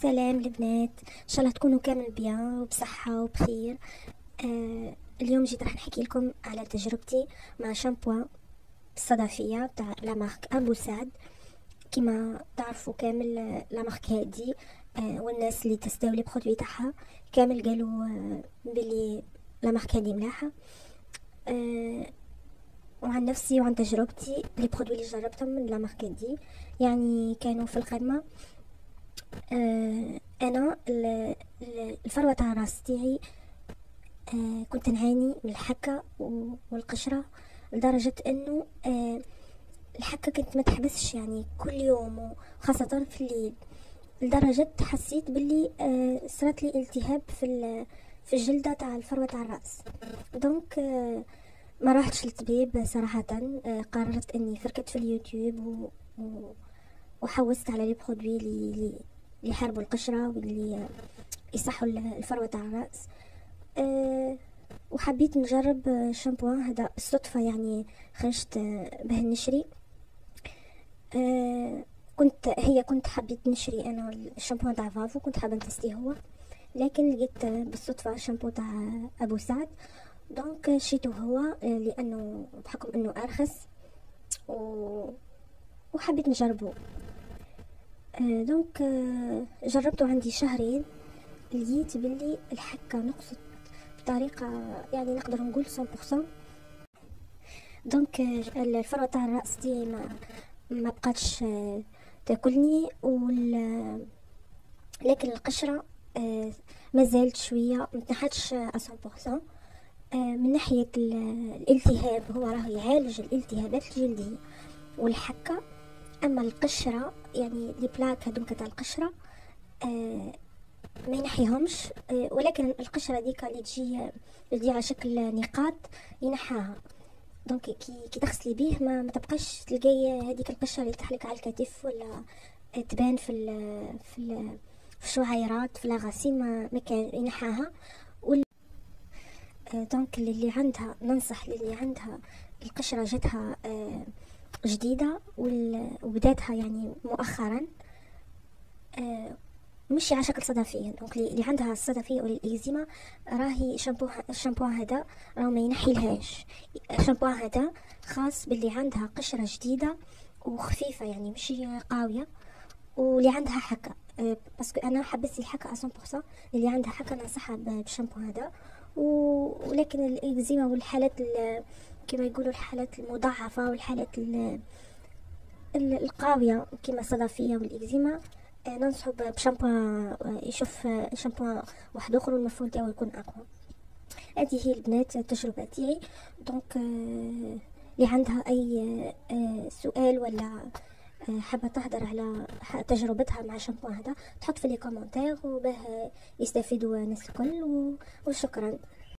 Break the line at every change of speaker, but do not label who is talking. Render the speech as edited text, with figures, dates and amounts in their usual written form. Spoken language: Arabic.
سلام البنات، ان شاء الله تكونوا كامل بيان وبصحة وبخير. اليوم جيت راح نحكي لكم على تجربتي مع شامبوان الصدفية تاع لا مارك ابو سعد. كما تعرفوا كامل لا مارك هادي والناس اللي تستاوي لي برودوي تاعها كامل قالوا بلي لا مارك هادي ملاحة. وعن نفسي وعن تجربتي لي برودوي اللي جربتهم من لا مارك هادي يعني كانوا في القمة. انا الفروه تاع الراس تاعي كنت نعاني من الحكه والقشره لدرجه انه الحكه كنت ما تحبسش يعني كل يوم وخاصه في الليل، لدرجه حسيت باللي صارت لي التهاب في الجلده تاع الفروه تاع الراس. دونك ما راحتش للطبيب صراحه. قررت اني فركت في اليوتيوب وحوست على لي برودوي اللي يحاربوا القشرة واللي يصحوا الفروة تاع الرأس. وحبيت نجرب شامبوان هذا بالصدفة، يعني خرجت به النشري. كنت حبيت نشري انا الشامبوان تاع فافو، كنت حابه نتستيه هو، لكن لقيت بالصدفة شامبو تاع ابو سعد. دونك شيته هو لانه بحكم انه ارخص وحبيت نجربه. دونك جربته عندي شهرين، لقيت باللي الحكة نقصت بطريقة يعني نقدر نقول 100%. دونك الفروة تاع الرأس دي ما بقاتش تاكلني لكن القشرة ما زالت شوية متنحتش 100%. من ناحية الالتهاب هو راه يعالج الالتهابات الجلدية والحكة، اما القشره يعني لي بلاك هذوك تاع القشره ما ينحيهمش. ولكن القشره ديك اللي تجي على شكل نقاط ينحاها. دونك كي تغسلي بيه ما تبقاش تلقاي هذيك القشره اللي تحلك على الكتف ولا تبان في الشعيرات في لاغاسين، ما كان ينحاها. دونك اللي عندها ننصح اللي عندها القشره جاتها جديدة وبداتها يعني مؤخرا، مش على شكل صدفية. دونك اللي عندها الصدفية والإكزيما راهي الشامبوان هذا راه ما ينحيلهاش. الشامبوان هذا خاص باللي عندها قشرة جديدة وخفيفة يعني مش قاوية، واللي عندها حكة. باسكو انا حبست الحكة 100%. اللي عندها حكة ننصحها بالشامبو هذا. ولكن الإكزيما والحالات كما يقولوا الحالات المضاعفة والحالات القاوية كما الصدفية والإكزيما ننصحوا بشامبوان يشوف شامبوان واحد اخر والمفعول تاعو يكون اقوى. هذه هي البنات التجربة تاعي. دونك اللي عندها اي سؤال ولا حابة تهدر على تجربتها مع الشامبوان هذا تحط في لي كومنتير وباه يستفيدوا الناس الكل. وشكرا.